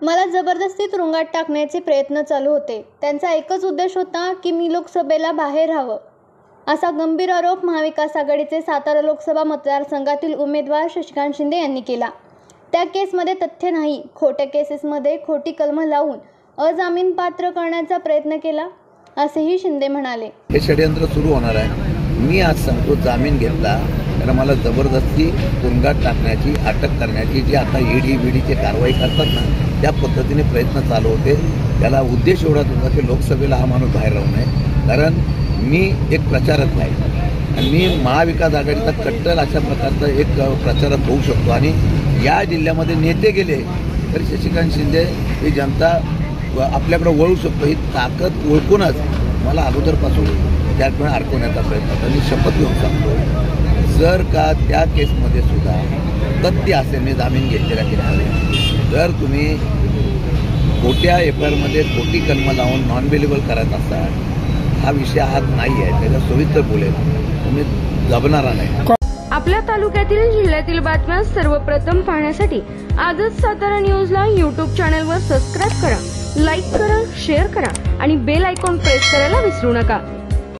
मला जबरदस्ती तुरुंगात टाकण्याचे प्रयत्न चालू होते। त्यांचा एकच उद्देश होता की मी लोकसभेला बाहेर राहावं, असा गंभीर आरोप महाविकास आघाडीचे सातारा लोकसभा मतदारसंघातील उमेदवार शशिकांत शिंदे यांनी केला। त्या केसमध्ये तथ्य नाही, खोट्या केसेसमध्ये खोटी कलमं लावून अजामीनपात्र करण्याचा प्रयत्न केला, असेही शिंदे म्हणाले। हे षडयंत्र सुरू होणार आहे। मी आज सांगतो, जामीन घेतला तर मला जबरदस्ती तुरुंगात टाकण्याची, अटक करण्याची जी आता ईडी बीडीची कारवाई करतात ना, त्या पद्धतीने प्रयत्न चालू होते। त्याला उद्देश एवढाच होता की लोकसभेला हा माणूस बाहेर राहू नये, कारण मी एक प्रचारक आहे आणि मी महाविकास आघाडीचा कट्टर अशा प्रकारचा एक प्रचारक होऊ शकतो। आणि या जिल्ह्यामध्ये नेते गेले तर शशिकांत शिंदे ही जनता आपल्याकडे वळू शकतो, ही ताकद ओळखूनच मला अगोदरपासून त्या ठिकाणी अडकवण्याचा प्रयत्न होता। मी शपथ घेऊन सांगतो, जर का त्या केसमध्ये सुद्धा तथ्य असेल, मी जामीन घेतलेल्या केसमध्ये जर तुम्ही खोट्या एफआयआरमध्ये खोटी कलमं लावून नॉन अवेलेबल करत असाल, हा विषय आज नाही आहे, त्याच्या सविस्तर बोलेल, तुम्ही जबणारा नाही। आपल्या तालुक्यातील जिल्ह्यातील बातम्या सर्वप्रथम पाहण्यासाठी आजच सातारा न्यूजला YouTube चॅनलवर सबस्क्राईब करा, लाईक करा, शेअर करा आणि बेल आयकॉन प्रेस करायला विसरू नका।